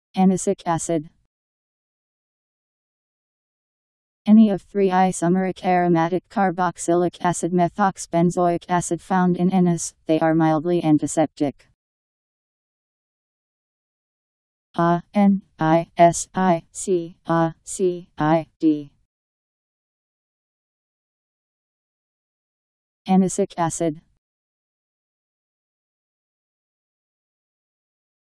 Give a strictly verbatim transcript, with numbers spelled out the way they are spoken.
Anisic acid. Any of three isomeric aromatic carboxylic acid methoxybenzoic acid found in anise, they are mildly antiseptic. A N I S I C A C I D. Anisic acid.